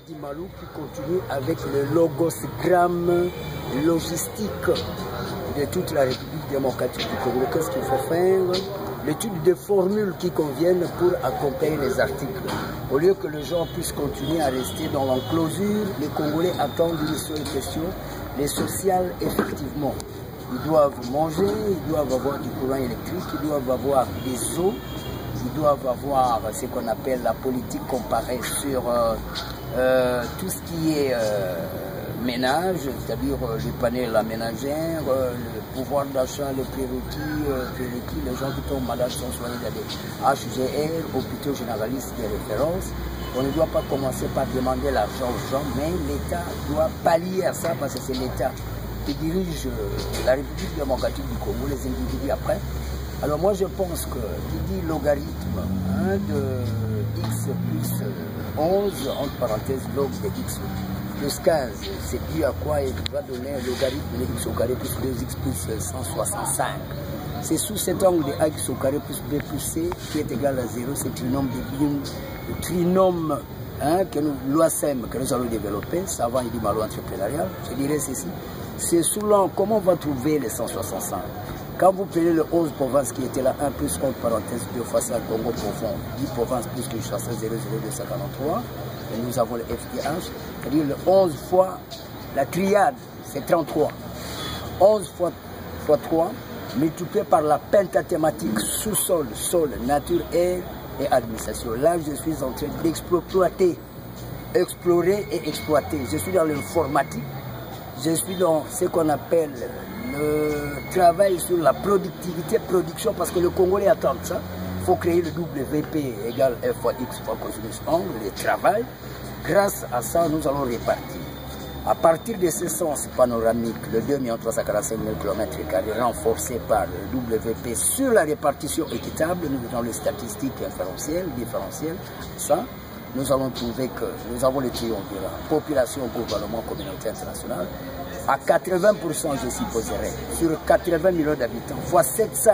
Idi Malou qui continue avec le logogramme logistique de toute la République démocratique du Congo. Qu'est-ce qu'il faut faire? L'étude des formules qui conviennent pour accompagner les articles. Au lieu que les gens puissent continuer à rester dans l'enclosure, les Congolais attendent une seule question, les sociales, effectivement. Ils doivent manger, ils doivent avoir du courant électrique, ils doivent avoir des eaux, ils doivent avoir ce qu'on appelle la politique comparée sur tout ce qui est ménage, c'est-à-dire les panels aménagères, le pouvoir d'achat, les prérequis, les gens qui tombent malades sont soignés dans des HGR, hôpitaux généralistes de référence. On ne doit pas commencer par demander l'argent aux gens, mais l'État doit pallier à ça parce que c'est l'État qui dirige la République démocratique du Congo, les individus après. Alors moi je pense que qui dit logarithme de x plus 11, entre parenthèses log de x plus 15, c'est dû à quoi il va donner un logarithme de x au carré plus 2x plus 165. C'est sous cet angle de ax au carré plus b plus c qui est égal à 0, c'est trinôme de Bion, le trinôme que nous, l'OASM que nous allons développer, savant Idi Malou entrepreneurial, je dirais ceci. C'est sous l'angle, comment on va trouver les 165? Quand vous prenez le 11 provinces qui était là, 1 plus 11 parenthèse 2 fois ça, Congo profond, 10 provinces plus que Kinshasa 00243, et nous avons le FDH, c'est-à-dire le 11 fois la triade, c'est 33. 11 fois 3, multiplié par la pentathématique sous-sol, sol, nature, air et administration. Là, je suis en train d'exploiter, explorer et exploiter. Je suis dans l'informatique, je suis dans ce qu'on appelle le travail sur la productivité, production, parce que le Congolais attend ça. Il faut créer le WP égale F fois X fois cosinus angle, le travail. Grâce à ça, nous allons répartir. À partir de ce sens panoramique, le 2 345 000 km² renforcé par le WP sur la répartition équitable, nous avons les statistiques différentielles, ça, nous allons trouver que nous avons le triumvirat, population, gouvernement, communauté internationale, à 80%, je supposerais, sur 80 millions d'habitants, fois 7,5,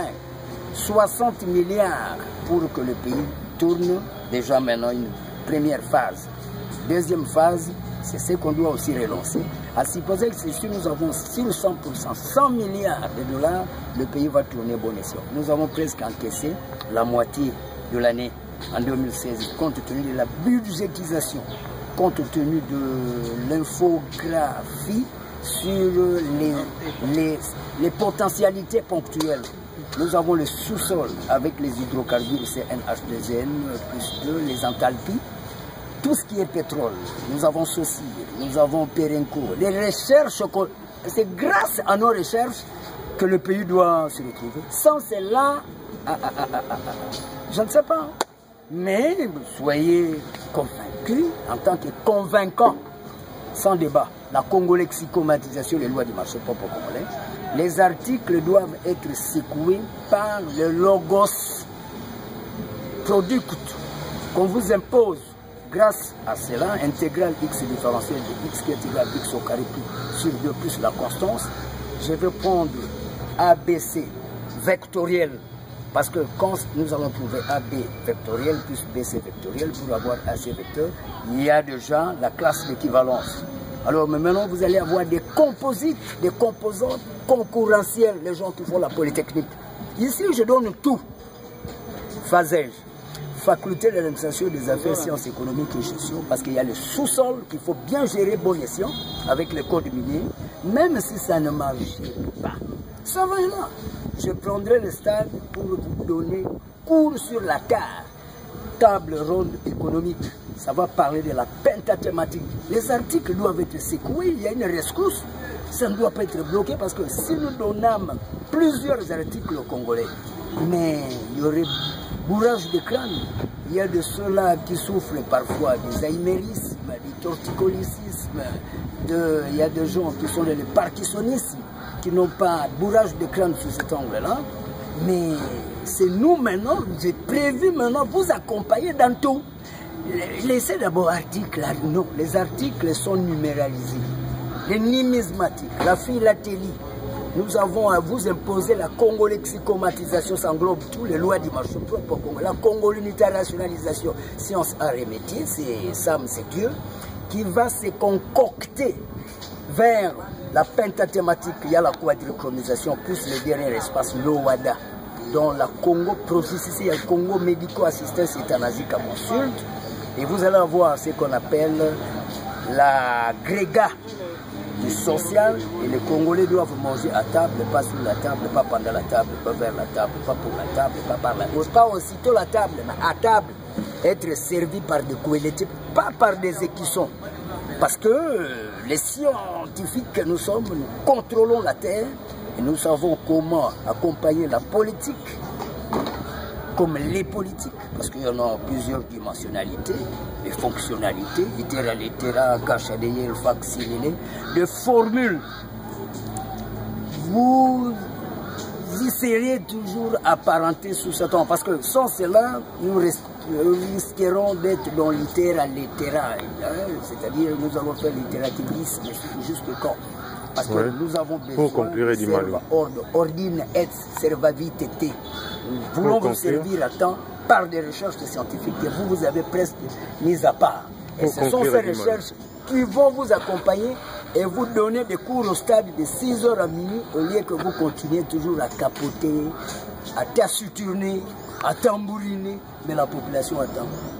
60 milliards pour que le pays tourne. Déjà maintenant une première phase. Deuxième phase, c'est ce qu'on doit aussi relancer. À supposer que si nous avons sur 100%, 100 milliards de dollars, le pays va tourner bon escient. Nous avons presque encaissé la moitié de l'année en 2016, compte tenu de la budgétisation, compte tenu de l'infographie sur les potentialités ponctuelles. Nous avons le sous-sol avec les hydrocarbures CNH2N plus 2, les enthalpies, tout ce qui est pétrole. Nous avons Saucir, nous avons Perenco. Les recherches, c'est grâce à nos recherches que le pays doit se retrouver. Sans cela, je ne sais pas. Mais soyez convaincus en tant que convaincants, sans débat. La congolexicomatisation, les lois du marché propre congolais, les articles doivent être secoués par le logos product qu'on vous impose. Grâce à cela, intégrale x différentielle de x qui est égal à x au carré sur 2 plus la constance, je vais prendre ABC vectoriel. Parce que quand nous allons trouver AB vectoriel plus BC vectoriel pour avoir AC vecteur, il y a déjà la classe d'équivalence. Alors mais maintenant vous allez avoir des composites, des composantes concurrentielles, les gens qui font la polytechnique. Ici je donne tout. Phasège, faculté de l'administration des affaires, sciences économiques et gestion, parce qu'il y a le sous-sol qu'il faut bien gérer bon escient avec les codes miniers, même si ça ne marche pas. Ça va là. Je prendrai le stade pour vous donner cours sur la carte, table ronde économique. Ça va parler de la pentathématique. Les articles doivent être secoués, il y a une rescousse. Ça ne doit pas être bloqué parce que si nous donnâmes plusieurs articles aux Congolais, mais il y aurait bourrage de crâne. Il y a de ceux-là qui souffrent parfois des aimérismes, du torticolycisme, il y a des gens qui sont dans le parkinsonisme, qui n'ont pas bourrage de crâne sous cet angle-là. Mais c'est nous maintenant, j'ai prévu maintenant vous accompagner dans tout. Laissez d'abord articles, non, les articles sont numéralisés. Les numismatiques, la philatélie. Nous avons à vous imposer la congolexicomatisation, ça englobe toutes les lois du marché propre, la congolunitarationalisation, sciences, arts et métiers, c'est Sam, c'est Dieu. qui va se concocter vers la pentathématique. Il y a la quadrichromisation plus le dernier espace, l'OWADA, dont la Congo processus, il y a le Congo médico-assistance euthanasique à Montsulte. Et vous allez avoir ce qu'on appelle l'agrégat du social. Et les Congolais doivent manger à table, pas sur la table, pas pendant la table, pas vers la table, pas pour la table, pas par la gauche, pas aussitôt la table, mais à table. Être servi par des couelletés, pas par des écussons. Parce que les scientifiques que nous sommes, nous contrôlons la terre et nous savons comment accompagner la politique comme les politiques, parce qu'il y en a plusieurs dimensionnalités et fonctionnalités, littéra, cachadeye, facsimilé, de formules. Vous y serez toujours apparenté sous ce temps, parce que sans cela, nous risquerons d'être dans littéra, c'est-à-dire nous allons faire littérativisme juste quand. Parce que nous avons besoin de ordine et servavitete. Nous voulons vous servir à temps par des recherches scientifiques que vous avez presque mises à part. Et ce sont ces recherches qui vont vous accompagner et vous donner des cours au stade de 6 h à minuit au lieu que vous continuez toujours à capoter, à taciturner, à tambouriner, mais la population attend.